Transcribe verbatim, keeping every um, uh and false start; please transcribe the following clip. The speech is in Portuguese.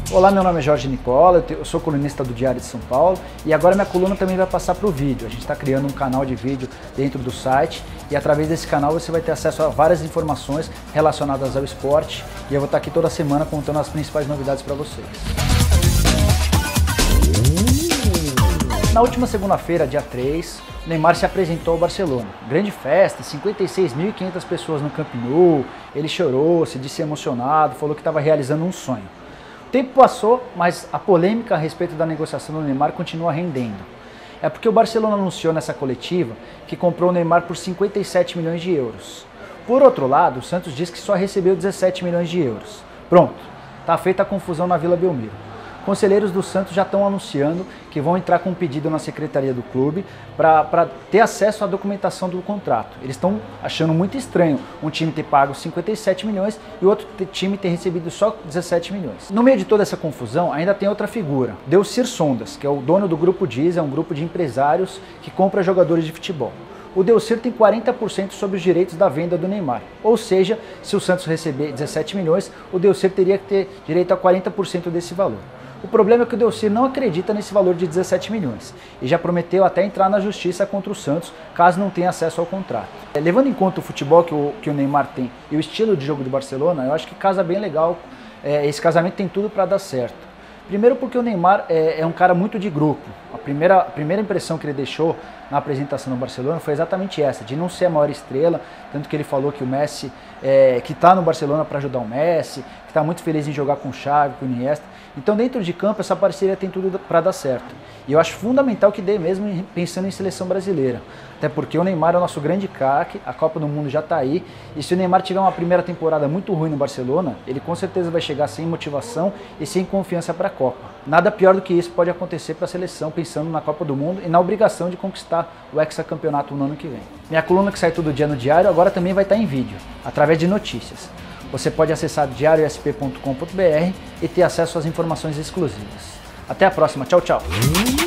Olá, meu nome é Jorge Nicola, eu sou colunista do Diário de São Paulo e agora minha coluna também vai passar para o vídeo. A gente está criando um canal de vídeo dentro do site e através desse canal você vai ter acesso a várias informações relacionadas ao esporte e eu vou estar aqui toda semana contando as principais novidades para vocês. Na última segunda-feira, dia três, o Neymar se apresentou ao Barcelona. Grande festa, cinquenta e seis mil e quinhentas pessoas no Camp Nou, ele chorou, se disse emocionado, falou que estava realizando um sonho. O tempo passou, mas a polêmica a respeito da negociação do Neymar continua rendendo. É porque o Barcelona anunciou nessa coletiva que comprou o Neymar por cinquenta e sete milhões de euros. Por outro lado, o Santos diz que só recebeu dezessete milhões de euros. Pronto, está feita a confusão na Vila Belmiro. Conselheiros do Santos já estão anunciando que vão entrar com um pedido na secretaria do clube para ter acesso à documentação do contrato. Eles estão achando muito estranho um time ter pago cinquenta e sete milhões e o outro time ter recebido só dezessete milhões. No meio de toda essa confusão, ainda tem outra figura, Delcir Sondas, que é o dono do Grupo Diz, é um grupo de empresários que compra jogadores de futebol. O Delcir tem quarenta por cento sobre os direitos da venda do Neymar, ou seja, se o Santos receber dezessete milhões, o Delcir teria que ter direito a quarenta por cento desse valor. O problema é que o Delcir não acredita nesse valor de dezessete milhões e já prometeu até entrar na justiça contra o Santos caso não tenha acesso ao contrato. É, levando em conta o futebol que o, que o Neymar tem e o estilo de jogo do Barcelona, eu acho que casa bem legal, é, esse casamento tem tudo para dar certo. Primeiro porque o Neymar é, é um cara muito de grupo. A primeira, a primeira impressão que ele deixou na apresentação no Barcelona foi exatamente essa, de não ser a maior estrela, tanto que ele falou que o Messi, é, que está no Barcelona para ajudar o Messi, que está muito feliz em jogar com o Xavi, com o Iniesta. Então dentro de campo essa parceria tem tudo para dar certo. E eu acho fundamental que dê mesmo pensando em seleção brasileira. Até porque o Neymar é o nosso grande craque, a Copa do Mundo já está aí, e se o Neymar tiver uma primeira temporada muito ruim no Barcelona, ele com certeza vai chegar sem motivação e sem confiança para a Copa. Nada pior do que isso pode acontecer para a seleção, pensando na Copa do Mundo e na obrigação de conquistar o hexacampeonato no ano que vem. Minha coluna que sai todo dia no Diário agora também vai estar em vídeo, através de notícias. Você pode acessar diário s p ponto com ponto b r e ter acesso às informações exclusivas. Até a próxima, tchau, tchau!